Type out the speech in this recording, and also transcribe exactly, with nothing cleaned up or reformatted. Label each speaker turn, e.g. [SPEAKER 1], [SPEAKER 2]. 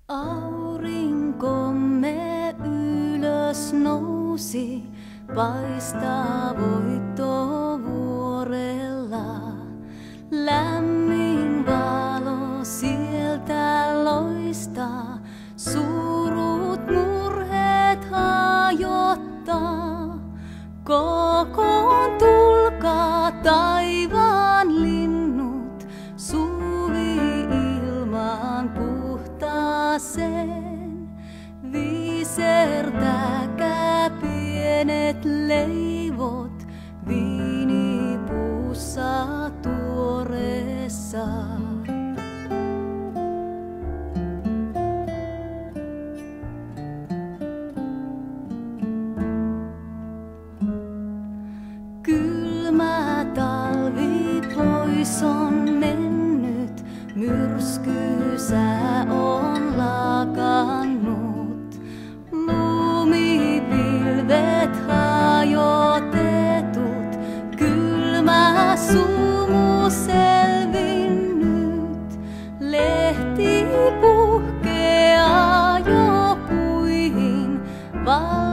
[SPEAKER 1] Aurinkomme ylös nousi, paistaa voitto vuorella. Lämmin valo sieltä loistaa, surut murheet hajottaa. Kokoontulkaa taivaan linnut, suvi-ilmaan puhtaaseen. Visertäkää pienet leivot, viinipuussa tuoreessa. Kylmä talvi pois on mennyt, myrskysää on lakannut. Lumipilvet hajotetut, kylmä sumu selvinnyt. Lehti puhkeaa jo puihin.